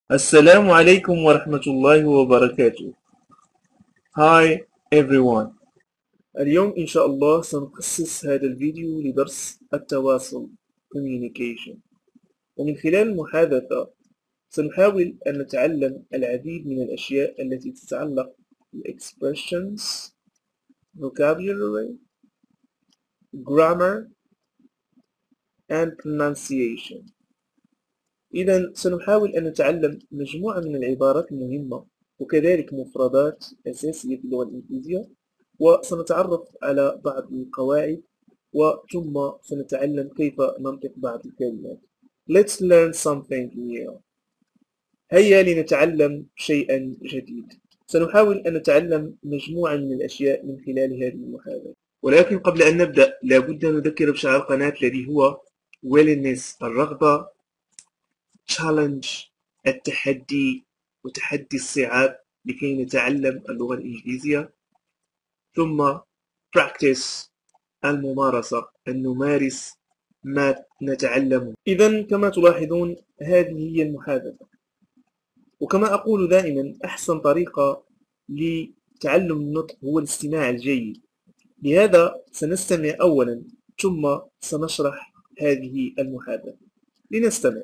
السلام عليكم ورحمة الله وبركاته. Hi everyone. اليوم إن شاء الله سنخصص هذا الفيديو لدرس التواصل communication، ومن خلال المحادثة سنحاول أن نتعلم العديد من الأشياء التي تتعلق expressions, vocabulary, grammar and pronunciation. إذا سنحاول أن نتعلم مجموعة من العبارات المهمة وكذلك مفردات أساسية في اللغة الإنجليزية، وسنتعرف على بعض القواعد وثم سنتعلم كيف ننطق بعض الكلمات. Let's learn something new. هيا لنتعلم شيئا جديد. سنحاول أن نتعلم مجموعة من الأشياء من خلال هذه المحاضرة، ولكن قبل أن نبدأ لابد أن نذكر بشعار القناة الذي هو willingness الرغبة، challenge التحدي وتحدي الصعاب لكي نتعلم اللغة الإنجليزية، ثم practice الممارسة أن نمارس ما نتعلمه. إذا كما تلاحظون هذه هي المحادثة، وكما أقول دائما أحسن طريقة لتعلم النطق هو الاستماع الجيد. لهذا سنستمع أولا ثم سنشرح هذه المحادثة. لنستمع.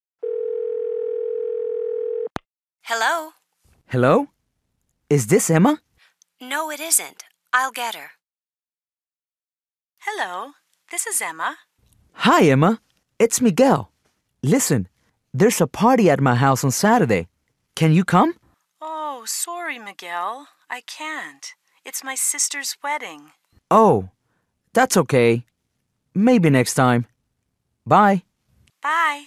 Hello? Hello? Is this Emma? No, it isn't. I'll get her. Hello, this is Emma. Hi, Emma. It's Miguel. Listen, there's a party at my house on Saturday. Can you come? Oh, sorry, Miguel. I can't. It's my sister's wedding. Oh, that's okay. Maybe next time. Bye. Bye.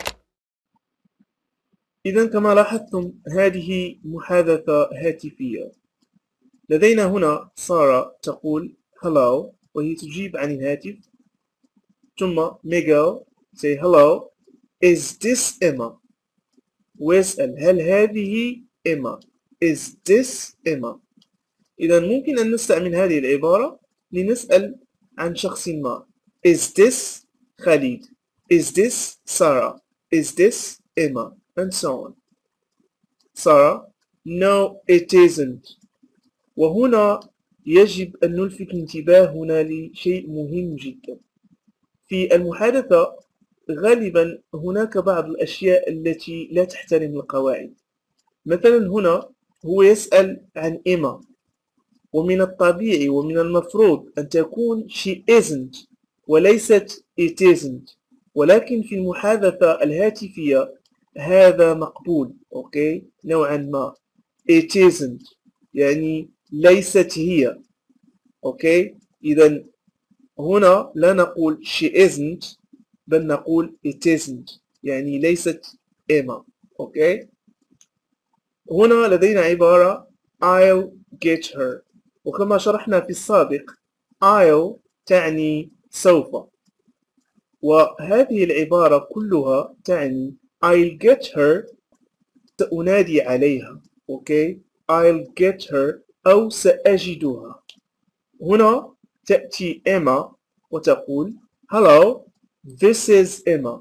إذا كما لاحظتم هذه محادثة هاتفية. لدينا هنا سارة تقول hello وهي تجيب عن الهاتف، ثم Miguel say hello, is this Emma؟ ويسأل هل هذه إيما؟ is this Emma؟ إذا ممكن أن نستعمل هذه العبارة لنسأل عن شخص ما. is this خالد؟ is this سارة؟ is this Emma؟ and so on. سارة no it isn't. وهنا يجب أن نلفت انتباهنا لشيء مهم جدا. في المحادثة غالبا هناك بعض الأشياء التي لا تحترم القواعد. مثلا هنا هو يسأل عن إيما، ومن الطبيعي ومن المفروض أن تكون she isn't وليست it isn't، ولكن في المحادثة الهاتفية هذا مقبول أوكي نوعا ما. it isn't يعني ليست هي أوكي. إذا هنا لا نقول she isn't بل نقول it isn't يعني ليست إيما أوكي. هنا لدينا عبارة I'll get her، وكما شرحنا في السابق I'll تعني سوف، وهذه العبارة كلها تعني I'll get her سأنادي عليها أوكي. I'll get her أو سأجدها. هنا تأتي إيما وتقول hello this is Emma.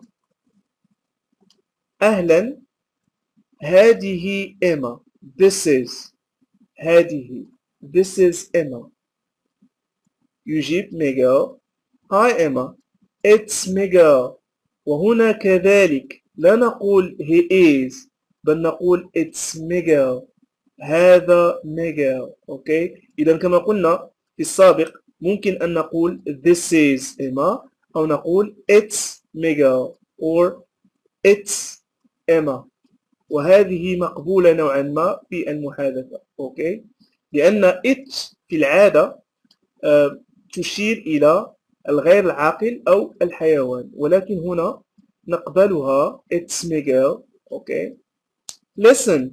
أهلا هذه إيما. this is هذه this is Emma. يجيب Miguel hi Emma it's Miguel. وهنا كذلك لا نقول he is بل نقول it's Miguel. هذا Miguel أوكي. إذا كما قلنا في السابق ممكن أن نقول this is Emma أو نقول it's Miguel or it's Emma، وهذه مقبولة نوعا ما في المحادثة أوكي، لأن it في العادة تشير إلى الغير العاقل أو الحيوان، ولكن هنا نقبلها it's Miguel أوكي. listen،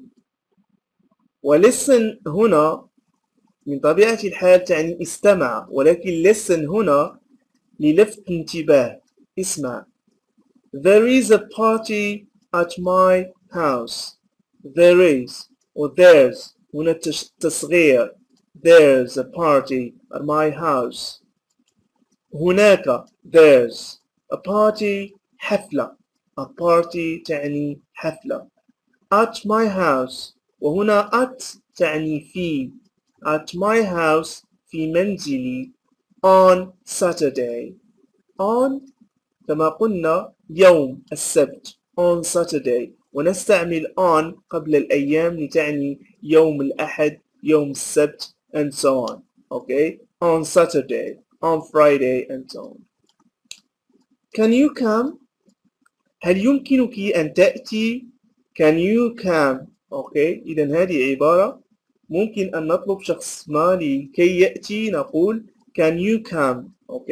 ولسن هنا من طبيعة الحال تعني استمع، ولكن listen هنا للفت انتباه. اسمع. There is a party at my house. There is و there's هنا تصغير. There's a party at my house. هناك there's a party حفلة. A party تعني حفلة. at my house. وهنا at تعني في. at my house في منزلي on Saturday. on كما قلنا يوم السبت on Saturday، ونستعمل on قبل الأيام لتعني يوم الأحد، يوم السبت and so on. okay on Saturday, on Friday and so on. can you come؟ هل يمكنك أن تأتي؟ can you come؟ إذن هذه عبارة ممكن أن نطلب شخص ما لكي يأتي، نقول can you come؟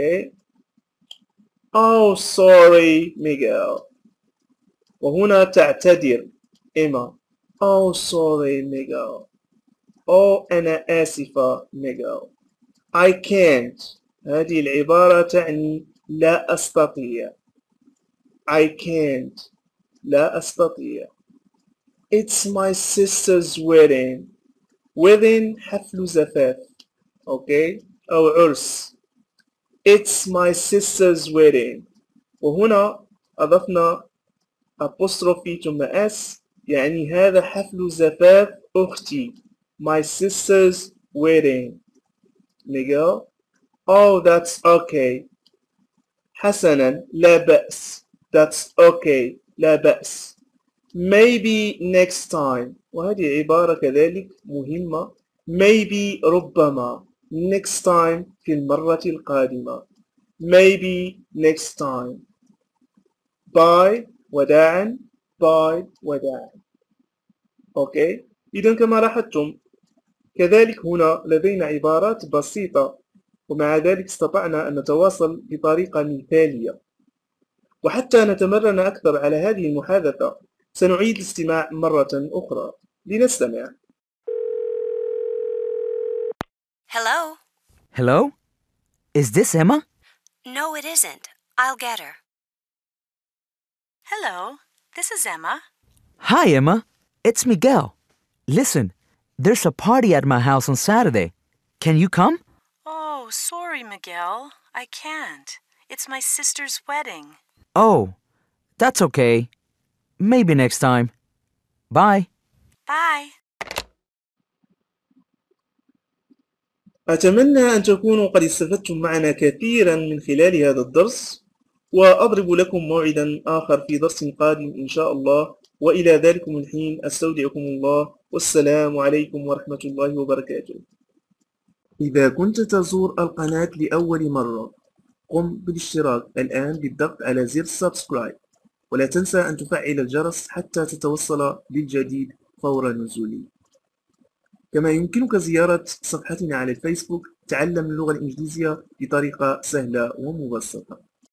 oh sorry Miguel. وهنا تعتذر إيما. oh sorry Miguel. oh أنا آسفة Miguel. I can't. هذه العبارة تعني لا أستطيع. I can't. لا أستطيع. It's my sister's wedding. wedding حفل زفاف. أو عرس. It's my sister's wedding. وهنا أضفنا apostrophe ثم s، يعني هذا حفل زفاف أختي. My sister's wedding. Miguel. Oh, that's okay. حسنا، لا بأس. That's okay. لا بأس. Maybe next time. وهذه عبارة كذلك مهمة. Maybe ربما. Next time في المرة القادمة. Maybe next time. Bye وداعا. Bye وداعا. إذن كما لاحظتم كذلك هنا لدينا عبارات بسيطة، ومع ذلك استطعنا أن نتواصل بطريقة مثالية. وحتى نتمرن أكثر على هذه المحادثة سنعيد الاستماع مرة أخرى. لنستمع. Hello? Hello? Is this Emma? No, it isn't. I'll get her. Hello, this is Emma. Hi, Emma. It's Miguel. Listen, there's a party at my house on Saturday. Can you come? Oh, sorry, Miguel. I can't. It's my sister's wedding. Oh, that's okay. Maybe next time. Bye. Bye. أتمنى أن تكونوا قد استفدتم معنا كثيرا من خلال هذا الدرس، وأضرب لكم موعدا آخر في درس قادم إن شاء الله، وإلى ذلكم الحين أستودعكم الله، والسلام عليكم ورحمة الله وبركاته. إذا كنت تزور القناة لأول مرة قم بالاشتراك الآن بالضغط على زر سبسكرايب، ولا تنسى أن تفعل الجرس حتى تتوصل بالجديد فور نزوله. كما يمكنك زيارة صفحتنا على الفيسبوك تعلم اللغة الإنجليزية بطريقة سهلة ومبسطة.